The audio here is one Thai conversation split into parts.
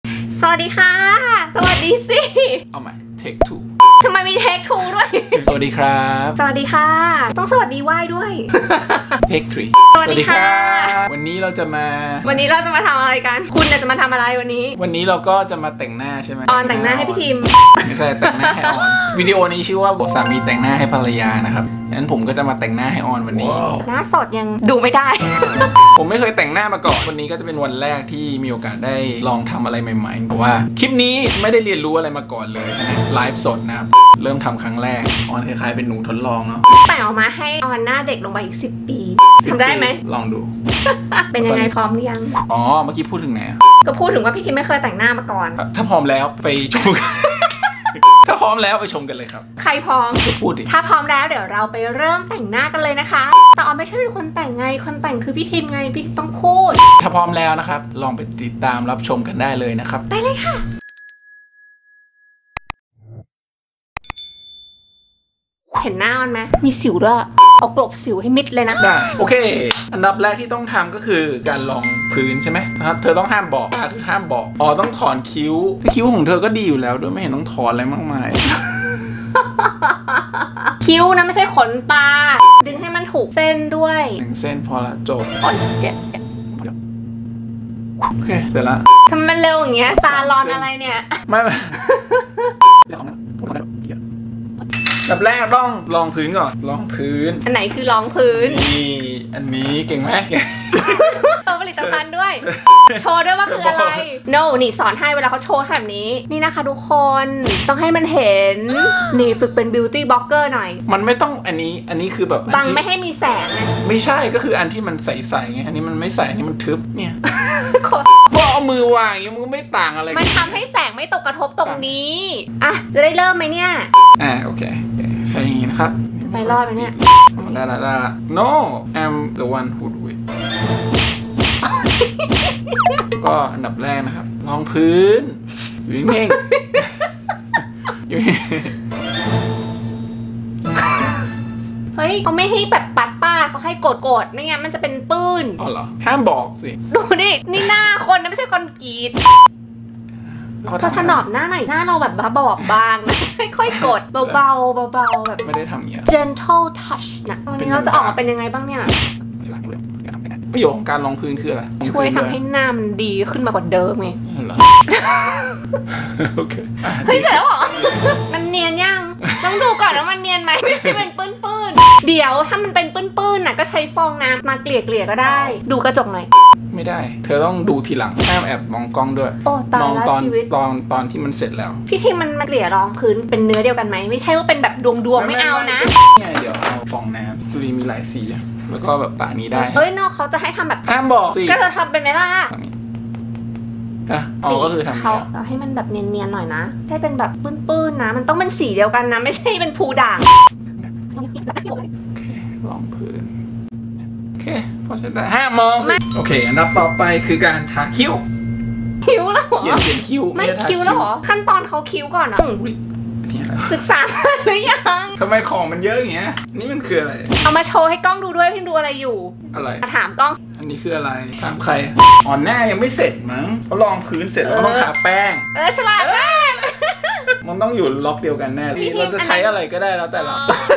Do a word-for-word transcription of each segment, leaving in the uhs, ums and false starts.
สวัสดีค่ะสวัสดีสิเอาใหม่ take two ทำไมมี take two ด้วยสวัสดีครับสวัสดีค่ะต้องสวัสดีไหว้ด้วย take three สวัสดีค่ะวันนี้เราจะมาวันนี้เราจะมาทำอะไรกันคุณจะมาทำอะไรวันนี้วันนี้เราก็จะมาแต่งหน้าใช่ไหมออนแต่งหน้าให้พี่ทีมไม่ใช่แต่งหน้าให้ออนวิดีโอนี้ชื่อว่าสามีแต่งหน้าให้ภรรยานะครับงั้นผมก็จะมาแต่งหน้าให้ออนวันนี้หน้าสดยังดูไม่ได้ผมไม่เคยแต่งหน้ามาก่อนวันนี้ก็จะเป็นวันแรกที่มีโอกาสได้ลองทำอะไรใหม่ๆเพราะว่าคลิปนี้ไม่ได้เรียนรู้อะไรมาก่อนเลยใช่ไหมไลฟ์สดนะครับเริ่มทำครั้งแรกออนคล้ายๆเป็นหนูทดลองเนาะแต่งออกมาให้ออนหน้าเด็กลงไปอีกสิบปีทำได้ไหมลองดูเป็นยังไงพร้อมหรือยังอ๋อเมื่อกี้พูดถึงไหนก็พูดถึงว่าพี่ทีมไม่เคยแต่งหน้ามาก่อนถ้าพร้อมแล้วไปชมถ้าพร้อมแล้วไปชมกันเลยครับใครพร้อมพูดดิถ้าพร้อมแล้วเดี๋ยวเราไปเริ่มแต่งหน้ากันเลยนะคะแต่ออนไม่ใช่เป็นคนแต่งไงคนแต่งคือพี่ทีมไงพี่ต้องพูดถ้าพร้อมแล้วนะครับลองไปติดตามรับชมกันได้เลยนะครับไปเลยค่ะเห็นหน้ามันไหมมีสิวด้วยเอากลบสิวให้มิดเลยนะได้โอเคอันดับแรกที่ต้องทำก็คือการรองพื้นใช่ไหมนะครับเธอต้องห้ามบอกคือห้ามบอกอ๋อต้องถอนคิ้วคิ้วของเธอก็ดีอยู่แล้วด้วยไม่เห็นต้องถอนอะไรมากมายคิ้วนะไม่ใช่ขนตาดึงให้มันถูกเส้นด้วยหนึ่งเส้นพอละจบอ่อนเจ็บโอเคเสร็จแล้วทำไมมันเร็วอย่างเงี้ยซาลอนอะไรเนี่ยไม่ไม่แบบแรกต้องรองพื้นก่อนรองพื้นอันไหนคือรองพื้นนี่อันนี้เก่งไหมเก่งโชว์ผลิตภัณฑ์ด้วยโชว์ด้วยว่าคืออะไร no นี่สอนให้เวลาเขาโชว์แบบนี้นี่นะคะทุกคนต้องให้มันเห็นนี่ฝึกเป็น beauty blogger หน่อยมันไม่ต้องอันนี้อันนี้คือแบบบังไม่ให้มีแสงนะไม่ใช่ก็คืออันที่มันใสๆไงอันนี้มันไม่ใสอันนี้มันทึบเนี่ยพอเอามือวางอย่างนี้มันก็ไม่ต่างอะไรมันทำให้แสงไม่ตกกระทบตรงนี้อ่ะจะได้เริ่มไหมเนี่ยอ่าโอเคใช่อย่างนี้นะครับไม่รอดไหมเนี่ยได้ละได้ละ no I'm the one who do it ก็อันดับแรกนะครับรองพื้นอยู่นิ่งๆอยู่เฮ้ยเขาไม่ให้แบบปัดป้าเขาให้กดกดไม่งั้นมันจะเป็นปื้นอ๋อเหรอห้ามบอกสิดูดินี่หน้าคนนะไม่ใช่คอนกรีตพอถนอมหน้าหน่อยหน้าเราแบบบอบบางนะค่อยๆกดเบาๆเบาๆแบบไม่ได้ทำอย่างเงี้ย gentle touch นะวันนี้เราจะออกมาเป็นยังไงบ้างเนี่ยประโยชน์ของการรองพื้นคืออะไรช่วยทำให้หน้ามันดีขึ้นมากกว่าเดิมไงโอเคเฮ้ยเสร็จแล้วเหรอมันเนียนยังต้องดูก่อนว่ามันเนียนไหมไม่ใช่เป็นปื้นๆเดี๋ยวถ้ามันเป็นปื้นๆน่ะก็ใช้ฟองน้ำมาเกลี่ยเกลี่ยก็ได้ดูกระจกหน่อยไม่ได้เธอต้องดูทีหลังห้ามแอบมองกล้องด้วยมองตอนตอนตอนที่มันเสร็จแล้วพี่ทีมันมาเกลี่ยรองพื้นเป็นเนื้อเดียวกันไหมไม่ใช่ว่าเป็นแบบดวงๆไม่เอานะเนี่ยเดี๋ยวเอาฟองน้ำดูดีมีหลายสีแล้วก็แบบปะนี้ได้เฮ้ยนอกเขาจะให้ทำแบบห้ามบอกสิก็จะทำเป็นไหมล่ะอ่ะอ๋อก็คือทำเขาเราให้มันแบบเนียนๆหน่อยนะให้เป็นแบบปื้นๆนะมันต้องเป็นสีเดียวกันนะไม่ใช่เป็นภูด่างโอเครองพื้นโอเคพอใช้ได้ห้ามมองสิโอเคอันดับต่อไปคือการทาคิ้วคิ้วแล้วเหรอเขียนเขียนคิ้วไม่คิ้วแล้วเหรอขั้นตอนเขาคิ้วก่อนเหรอศึกษาหรือยังทำไมของมันเยอะอย่างเงี้ยนี่มันคืออะไรเอามาโชว์ให้กล้องดูด้วยพี่ดูอะไรอยู่อะไรถามกล้องอันนี้คืออะไรถามใครอ่อนหน้ายังไม่เสร็จมั้งเขาลองพื้นเสร็จแล้วต้องทาแป้งเออฉลาดมากมันต้องอยู่ล็อกเดียวกันแน่เราจะใช้อะไรก็ได้แล้วแต่เรา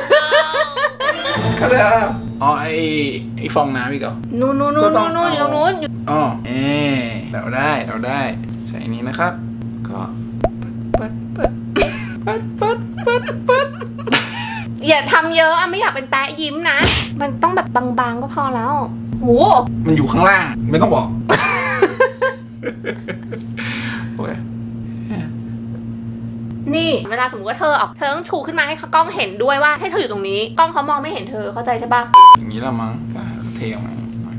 ก็ได้อ๋อไอไอฟองน้ำอีกเหรอนู่นนู่นนู่นนู่นอยู่ตรงนู้นอ๋อเออเราได้เราได้ใช้นี้นะครับก็ปัดปัดปัดปัดปัดปัดอย่าทำเยอะอ่ะไม่อยากเป็นแปะยิ้มนะมันต้องแบบบางๆก็พอแล้วโหมันอยู่ข้างล่างไม่ต้องบอกโอเคนี่เวลาสมมติว่าเธอออกเธอต้องชูขึ้นมาให้กล้องเห็นด้วยว่าให้เธออยู่ตรงนี้กล้องเขามองไม่เห็นเธอเข้าใจใช่ปะอย่างนี้ละมั้งเทออกมา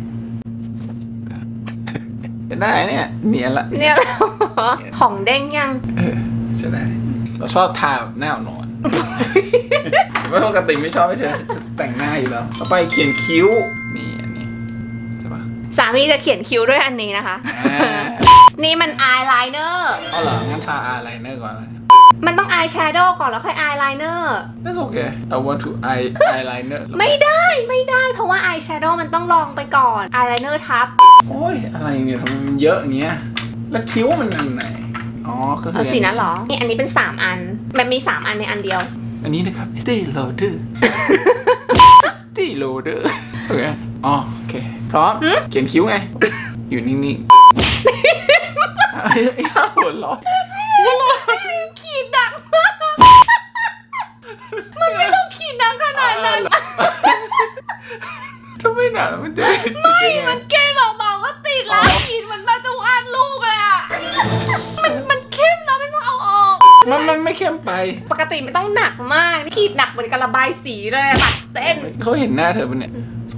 จะได้เนี่ยเนียนละเนี่ยแล้วของเด้งยังเออจะได้เราชอบทาหน้าหนอนไม่ปกติไม่ชอบให้เธอแต่งหน้าอยู่แล้วต่อไปเขียนคิ้วนี่อันนี้ใช่ปะสามีจะเขียนคิ้วด้วยอันนี้นะคะนี่มันอายไลเนอร์อ๋อเหรองั้นทาอายไลเนอร์ก่อนเลยมันต้องอายแชโดว์ก่อนแล้วค่อยอายไลเนอร์ That's okay I want to eye eyeliner ไม่ได้ไม่ได้เพราะว่าอายแชโดว์มันต้องลองไปก่อนอายไลเนอร์ทับโอ้ยอะไรเนี่ยทำไมมันเยอะอย่างเงี้ยแล้วคิ้วมันอันไหนอ๋อก็คือสีนั้นเหรอนี่อันนี้เป็นสามอันมันมีสามอันในอันเดียวอันนี้นะครับ Estee Lauder Estee Lauder โอเคอ๋อโอเคพร้อมเขียนคิ้วไงอยู่นิ่งๆไอ้ข้าหัวเราะหัวเราะขีดดักมันไม่ต้องขีดดักขนาดนั้นถ้าไม่หนามันจะไม่มันเกณฑ์เบาๆก็ติดแล้วขีดมันมาจะวาดรูปเลยอ่ะมันมันเข้มแล้วไม่ต้องเอาออกมันมันไม่เข้มไปปกติไม่ต้องหนักมากขีดหนักเหมือนกับระบายสีเลยตัดเส้นเขาเห็นหน้าเธอปะเนี่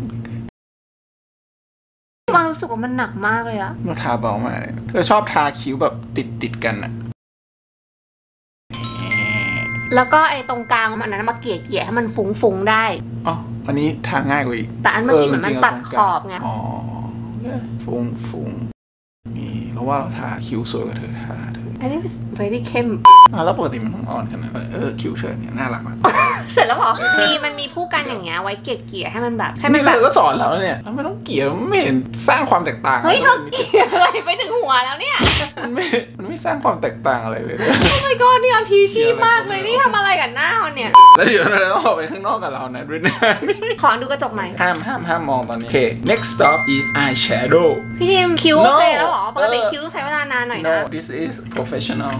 ยวางรู้สึกว่ามันหนักมากเลยอะมาทาเบามากเลยเธอชอบทาคิ้วแบบติดติดกันอะแล้วก็ไอ้ตรงกลางมันนั้นมาเกลี่ยเกลี่ยให้มันฟุ้งๆได้อ๋ออันนี้ทาง่ายกว่าอีกแต่อันเมื่อกี้เหมือนมันตัดขอบไงอ๋อฟุ้งฟุ้งนี่เราว่าเราทาคิ้วสวยกว่าเธอทาเธออันนี้ very เข้มอ่ะแล้วปกติมันต้องอ่อนขนาดเออคิ้วเธอเนี่ยน่ารักมากเสร็จแล้วหรอมีมันมีผู้กันอย่างเงี้ยไว้เกลี่ยเกลี่ยให้มันแบบให้มันแบบก็สอนแล้วเนี่ยแล้วไม่ต้องเกลี่ยไม่เห็นสร้างความแตกต่างเฮ้ยเธอเกลี่ยอะไรไปถึงหัวแล้วเนี่ยมันไม่มันไม่สร้างความแตกต่างอะไรเลยโอ้ my god นี่มันพีชีพมากเลยนี่ทำอะไรกับหน้ามันเนี่ยแล้วเดี๋ยวเราต้องออกไปข้างนอกกับเรานะด้วยนะขอดูกระจกใหม่ห้ามห้ามห้ามมองตอนนี้โอเค next stop is eyeshadow พี่ทีมคิ้วโอเคแล้วหรอปกติคิ้วใช้เวลานานหน่อยนะ no this is professional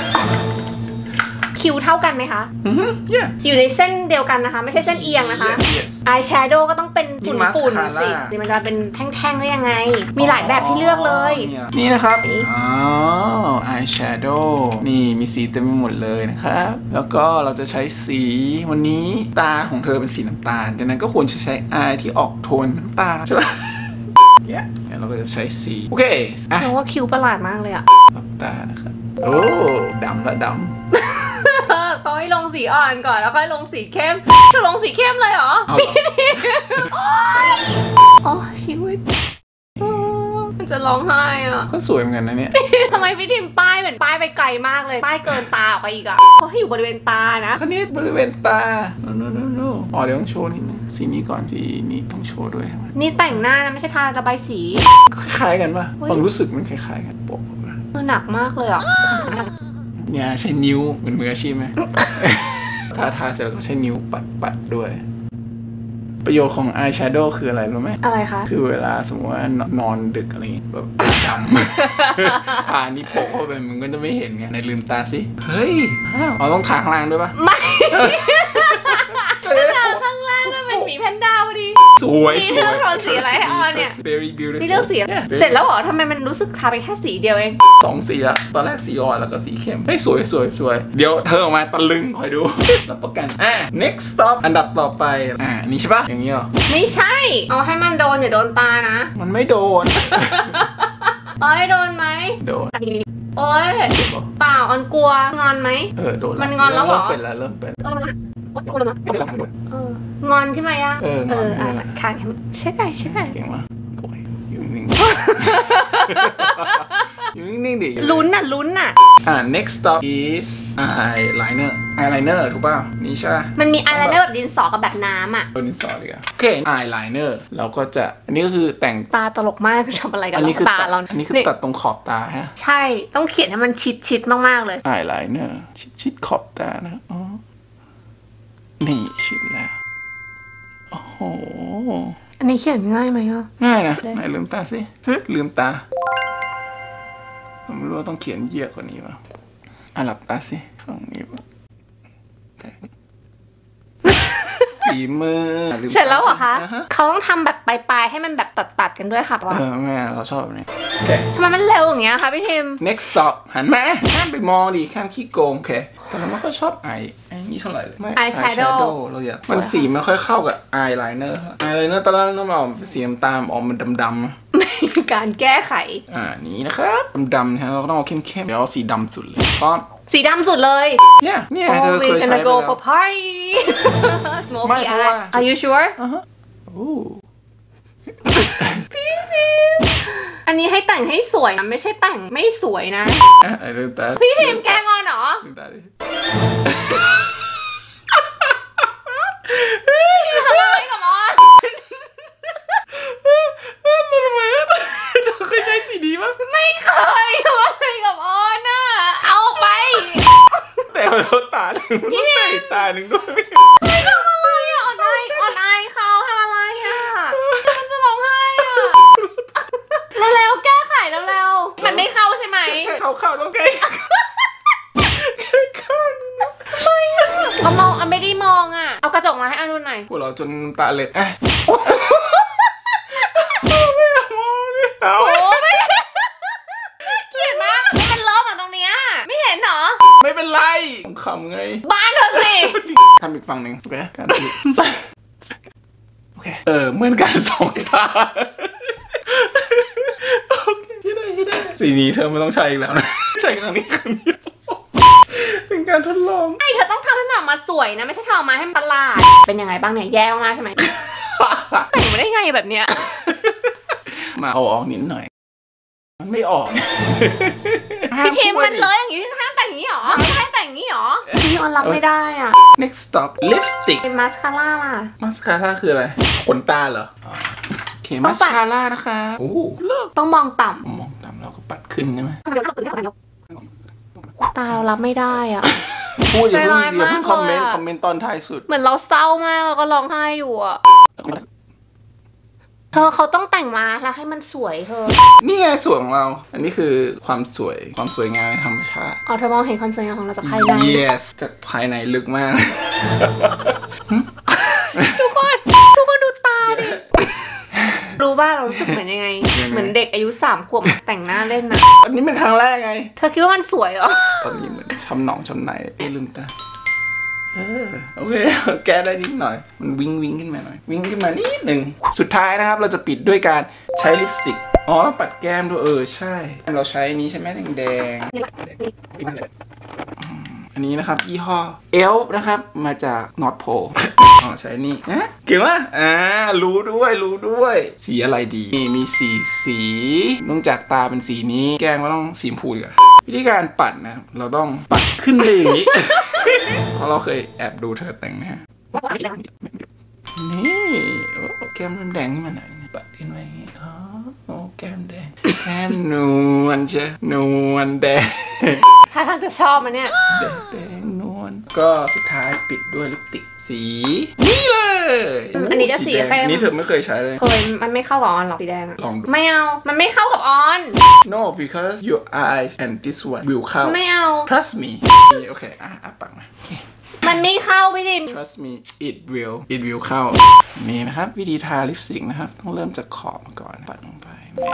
คิ้วเท่ากันไหมคะอยู่ในเส้นเดียวกันนะคะไม่ใช่เส้นเอียงนะคะอายแชโดว์ก็ต้องเป็นฝุ่นๆสิมันจะเป็นแท่งๆได้ยังไงมีหลายแบบให้เลือกเลยนี่นะครับอ๋ออายแชโดว์นี่มีสีเต็มไปหมดเลยนะครับแล้วก็เราจะใช้สีวันนี้ตาของเธอเป็นสีน้ำตาลดังนั้นก็ควรจะใช้อายที่ออกโทนน้ำตาลใช่ไหมเนี่ยเราก็จะใช้สีโอเคเพราะว่าคิ้วประหลาดมากเลยอะหลับตานะครับโอ้ดำละดำเขาให้ลงสีอ่อนก่อนแล้วค่อยลงสีเข้มจะลงสีเข้มเลยเหรอพี่ทิมอ๋อชีวิตมันจะร้องไห้อ่ะก็สวยเหมือนกันนะเนี่ยทำไมพี่ทิมป้ายเหมือนป้ายไปไกลมากเลยป้ายเกินตาออกไปอีกอ่ะเขาให้อยู่บริเวณตานะคันนี้บริเวณตาโนโนโนโนอ๋อเดี๋ยวต้องโชว์นิดนึงสีนี้ก่อนสีนี้ต้องโชว์ด้วยนี่แต่งหน้านะไม่ใช่ทาระบายสีคล้ายๆกันป่ะความรู้สึกมันคล้ายๆกันโป๊ะมันหนักมากเลยอ่ะเนี่ยใช้นิ้วเหมือนมืออาชีพไหมถ้าทาเสร็จแล้วก็ใช้นิ้วปัดปัดด้วยประโยชน์ของอายแชโดว์คืออะไรรู้ไหมอะไรคะคือเวลาสมมติว่านอนดึกอะไรอย่างเงี้ยแบบดำทานี่โป๊ะเข้าไปมันก็จะไม่เห็นไงในลืมตาสิเฮ้ยอ๋อต้องทาข้างล่างด้วยป่ะไม่ทาข้างล่างด้วยมันหมีแพนด้าพอดีสวยนี่เลือกโทนสีอะไรให้ออนเนี่ยนี่เลือกสีเสร็จแล้วเหรอทำไมมันรู้สึกทาไปแค่สีเดียวเองสองสีอะตอนแรกสีอ่อนแล้วก็สีเข้มเฮ้ยสวยสวยสวยเดี๋ยวเธอออกมาตะลึงคอยดูรับประกันอ่ะ next stop อันดับต่อไปอ่านี่ใช่ปะอย่างนี้เหรอไม่ใช่เอาให้มันโดนอย่าโดนตานะมันไม่โดนโอ้ยโดนไหมโดนโอ้ยเปล่าออนกลัวงอนไหมเออโดนมันงอนแล้วเหรอเริ่มเป็นแล้วเริ่มเป็นงอนขึ้นมายังเออเออค่ะใช่ได้ใช่ได้เก่งมากอยู่นิ่งอยู่นิ่งๆดิลุ้นน่ะลุ้นน่ะอ่า next stop is eyeliner eyeliner ถูกป่ะนี่ใช่มันมี eyeliner แบบดินสอกับแบบน้ำอ่ะดินสอดีกว่าโอเค eyeliner เราก็จะอันนี้ก็คือแต่งตาตลกมากทำอะไรกับตาเราอันนี้คือตัดตรงขอบตาฮะใช่ต้องเขียนให้มันชิดชิดมากๆเลย eyeliner ชิดชิดขอบตานะอ๋อนี่ชิดแล้วโอ้โหอันนี้เขียนง่ายไหมอ่ะง่ายนะไหนลืมตาสิลืมตาผมไม่รู้ว่าต้องเขียนเยอะกว่านี้ป่ะอ่ะหลับตาสิฝั่งนี้ป่ะฝีมือเสร็จแล้วเหรอคะเขาต้องทำแบบปลายๆให้มันแบบตัดๆกันด้วยค่ะเออแม่เราชอบแบบนี้ทำไมมันเร็วอย่างเงี้ยคะพี่ทิม next stop หันมาห้ามไปมองดิข้ามขี้โกงโอเคแต่เราไม่ค่อยชอบไอไอนี่เท่าไหร่เลยไอแชโดว์เราอยากมันสีไม่ค่อยเข้ากับไอไลเนอร์ไอไลเนอร์ตอนแรกต้องเอาสีน้ำตาลออกมันดำๆไม่การแก้ไขอ่านี้นะครับดำๆนะเราต้องเอาเข้มๆเดี๋ยวเอาสีดำสุดเลยพร้อมสีดำสุดเลยเนี่ยเนี่ยเธอเคยใช้ไปแล้ว go for party smoky eye are you sure พี่ทิมอันนี้ให้แต่งให้สวยนะไม่ใช่แต่งไม่สวยนะพี่ทิมแกงอนเหรอทำอะไรกับมอสมันทำไมเราเคยใช้สีดีมั้ยไม่เคยโทษตาหนึ่งพี่ใส่ตาหนึ่งด้วยไม่ทำอะไรอ่ะอ่อนไออ่อนไอเขาทำอะไรอ่ะมันจะร้องไห้อ่ะเร็วๆแก้ไขเร็วๆมันไม่เข้าใช่ไหมใช่เข้าเข้าต้องแก้ไม่อะเอามองอ่ะไม่ได้มองอ่ะเอากระจกมาให้อานุนหน่อยพวกเราจนตาเล็ดเอ๊ะโอ้ไม่เกลียดมากมันล้อมาตรงเนี้ยไม่เห็นหรอไม่เป็นไรขำไงบ้านเธอสิทำอีกฝั่งหนึ่งโอเคการติดโอเคเออเหมือนกันสองตาโอเคที่ได้ที่ได้สีนี้เธอไม่ต้องใช้อีกแล้วนะใช้ครั้งนี้ครั้งเดียวเป็นการทดลองไอ้เธอต้องทำให้มันออกมาสวยนะไม่ใช่ทำออกมาให้มันตลาดเป็นยังไงบ้างเนี่ยแย่มากใช่ไหมแต่งไม่ได้ไงแบบเนี้ยมาเอาออกนิดหน่อยมันไม่ออกพี่ทีมมันเลยอย่างนี้ท่าแต่งนี้หรอท่าแต่งนี้หรอพี่ออนรับไม่ได้อ่ะ next stop lipstick เป็นมาสคาร่าล่ะมาสคาร่าคืออะไรขนตาเหรอโอเคมาสคาร่านะคะโอ้เลิกต้องมองต่ำมองต่ำเราก็ปัดขึ้นใช่ไหมตาเรารับไม่ได้อ่ะพูดอย่าเพิ่งอย่าเพิ่งคอมเมนต์คอมเมนต์ตอนท้ายสุดเหมือนเราเศร้ามากเราก็ร้องไห้อยู่อ่ะเธอเขาต้องแต่งมาแล้วให้มันสวยเธอนี่ไงสวยของเราอันนี้คือความสวยความสวยงามในธรรมชาติอ๋อเธอมองเห็นความสวยงามของเราจากภายใน yes จากภายในลึกมากทุกคนทุกคนดูตาดิรู้ป่ะเรารู้สึกเหมือนยังไงเหมือนเด็กอายุสามขวบแต่งหน้าเล่นนะอันนี้เป็นครั้งแรกไงเธอคิดว่ามันสวยเหรอตอนนี้เหมือนช้ำหนองช้ำในเอ้ลืมตาเออโอเคแก้ได้นิดหน่อยมันวิ่งวิ่งขึ้นมาหน่อยวิ่งขึ้นมานิดหนึ่งสุดท้ายนะครับเราจะปิดด้วยการใช้ลิปสติกอ๋อปัดแก้มด้วยเออใช่เราใช้นี้ใช่ไหมแดงแดงอันนี้นะครับยี่ห้อเอลนะครับมาจากนอร์ทโพลอ๋อใช้นี่นะเก่งมากอ่ารู้ด้วยรู้ด้วยสีอะไรดีนี่มีสีสีเนื่องจากตาเป็นสีนี้แก้มก็ต้องสีชมพูดีกว่าวิธีการปัดนะเราต้องปัดขึ้นไปอย่างนี้เพราะเราเคยแอบดูเธอแต่งหน้านี่โอ้แก้มมันแดงขึ้นมาหน่อยปัดขึ้นไปอย่างนี้อ๋อโอ้แก้มแดงแก้มนวลใช่นวลแดงถ้าท่านจะชอบมันเนี่ยแดงแดงนวลก็สุดท้ายปิดด้วยลิปสติกสีนี่เลยอันนี้จะสีเข้มนี่เธอไม่เคยใช้เลยเคยมันไม่เข้ากับออนหรอกสีแดงลองดูไม่เอามันไม่เข้ากับออน no because your eyes and this one will เข้าไม่เอา trust me โอเคอ่ะอ่ะปังมามันไม่เข้าพี่ดิม trust me it will it will เข้านี่นะครับวิธีทาลิปสติกนะครับต้องเริ่มจากขอบก่อนปัดลงไป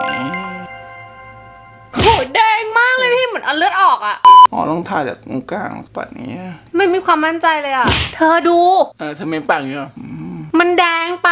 โหแดงมากเลยพี่เหมือนเอาเลือดออกอ่ะอ๋อต้องทาจากตรงกลางปัดนี้ไม่มีความมั่นใจเลยอ่ะเธอดูเออเธอไม่ปังเนาะมันแดงไป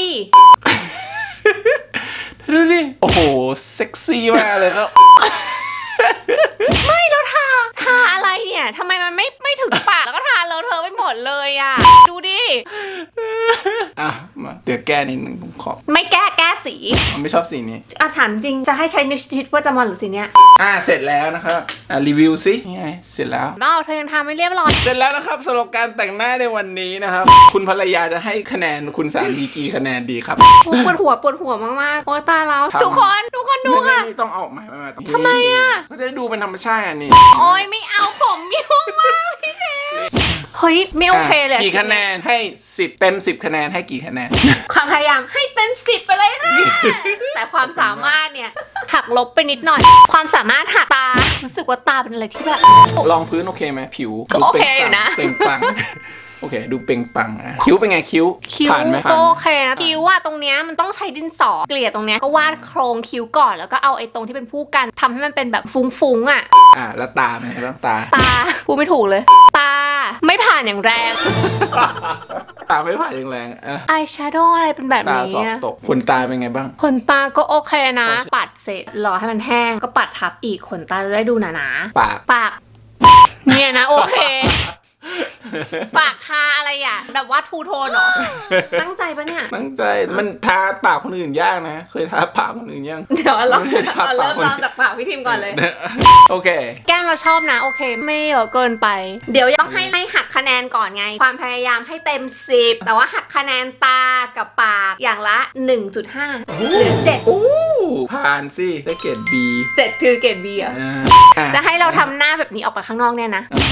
ดูดิโอ้โหเซ็กซี่มากเลยครับไม่แล้วทาทาอะไรเนี่ยทำไมมันไม่ไม่ถึงปากแล้วก็ทาเลอะเทอะไปหมดเลยอ่ะดูดิอ่ะมาเดี๋ยวแก้นิดนึงผมขอไม่แก้แก้สีผมไม่ชอบสีนี้อ่ะถามจริงจะให้ใช้ในชีวิตประจำวันหรือสีเนี้ยอ่ะเสร็จแล้วนะครับอ่ะรีวิวสินี่ไงเสร็จแล้วน้าเธอยังทำไม่เรียบร้อยเสร็จแล้วนะครับสำหรับการแต่งหน้าในวันนี้นะครับคุณภรรยาจะให้คะแนนคุณสามีกี่คะแนนดีครับปวดหัวปวดหัวมากๆโอ้ตาเราทุกคนทุกคนดูค่ะนี่ต้องเอาออกมาไม่มาทำไมอ่ะก็จะได้ดูเป็นธรรมชาติอันนี้โอ้ยไม่เอาผมยุ่งมากพี่เทเฮ้ยไม่โอเคเลยกี่คะแนนให้สิบเต็มสิบคะแนนให้กี่คะแนนความพยายามให้เต็มสิบไปเลยค่ะแต่ความสามารถเนี่ยหักลบไปนิดหน่อยความสามารถหักตารู้สึกว่าตาเป็นอะไรที่แบบลองพื้นโอเคไหมผิวก็โอเคอยู่นะเปล่งปลั่งโอเคดูเปล่งปลั่งนะคิ้วเป็นไงคิ้วผ่านไหมก็โอเคนะคิ้วว่าตรงเนี้ยมันต้องใช้ดินสอเกลี่ยตรงเนี้ยก็วาดโครงคิ้วก่อนแล้วก็เอาไอ้ตรงที่เป็นผู้กันทำให้มันเป็นแบบฟุ้งๆอ่ะอ่าแล้วตาเป็นไงบ้างตาตาพูดไม่ถูกเลยตาไม่ผ่านอย่างแรงตาไม่ผ่านอย่างแรงอายแชโดว์อะไรเป็นแบบนี้ตาสอบตกขนตาเป็นไงบ้างขนตาก็โอเคนะปัดเสร็จรอให้มันแห้งก็ปัดทับอีกขนตาจะได้ดูหนาๆปากปากเนี่ยนะโอเคปากทาอะไรอ่ะแบบว่าทูโทนเหรอตั้งใจปะเนี่ยตั้งใจมันทาปากคนอื่นยากนะเคยทาปากคนอื่นยังเดี๋ยวเราเราเริ่มตามจากปากพี่ทิมก่อนเลยโอเคแก้มเราชอบนะโอเคไม่เยอะเกินไปเดี๋ยวต้องให้ไล่หักคะแนนก่อนไงความพยายามให้เต็มสิบแต่ว่าหักคะแนนตากับปากอย่างละ หนึ่งจุดห้า หรือเจ็ดอู้ผ่านสิได้เกรด B เจ็ดคือเกรด B อ่ะจะให้เราทำหน้าแบบนี้ออกไปข้างนอกเนี่ยนะ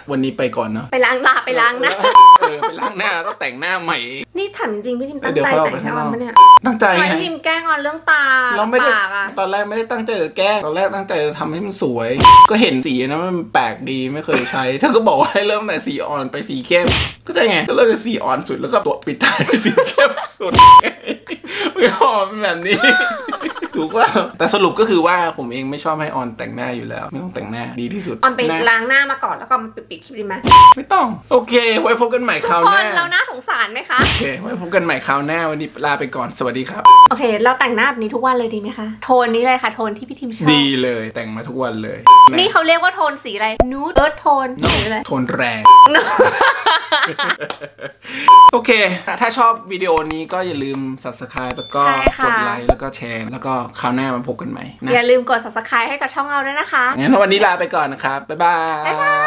วันนี้ไปก่อนเนาะไปล้างลาไปล้างหน้าเออไปล้างหน้าแล้วก็แต่งหน้าใหม่นี่ถามจริงๆพี่ทิมตั้งใจแต่งให้ออนปะเนี่ยตั้งใจไงพี่ทิมแกล้งออนเรื่องตาเราไม่ได้ตอนแรกไม่ได้ตั้งใจจะแกล้งตอนแรกตั้งใจจะทำให้มันสวยก็เห็นสีนะมันแปลกดีไม่เคยใช้เธอก็บอกว่าให้เริ่มแต่สีอ่อนไปสีเข้มก็ใช่ไงก็เริ่มจากสีอ่อนสุดแล้วก็ตัวปิดท้ายด้วยสีเข้มสุดไม่ออกเป็นแบบนี้ถูกว่าแต่สรุปก็คือว่าผมเองไม่ชอบให้ออนแต่งหน้าอยู่แล้วไม่ต้องแต่งหน้าดีที่สุดออนไปล้างหน้ามาก่อนแล้วก็มาปิดคลิปดีไหมไม่ต้องโอเคไว้พบกันใหม่คราวหน้าทุกคนเราน่าสงสารไหมคะโอเคไว้พบกันใหม่คราวหน้าวันนี้ลาไปก่อนสวัสดีครับโอเคเราแต่งหน้าแบบนี้ทุกวันเลยดีไหมคะโทนนี้เลยค่ะโทนที่พี่ทิมชอบดีเลยแต่งมาทุกวันเลยนี่เขาเรียกว่าโทนสีอะไรนูดเอิร์ธโทนหรืออะไรโทนแรงโอเคถ้าชอบวิดีโอนี้ก็อย่าลืม ซับสไครบ์ แล้วก็กดไลค์แล้วก็แชร์แล้วก็คราวหน้ามาพบกันใหม่อย่าลืมกด ซับสไครบ์ ให้กับช่องเราด้วยนะคะงั้นวันนี้ลาไปก่อนนะครับบ๊ายบาย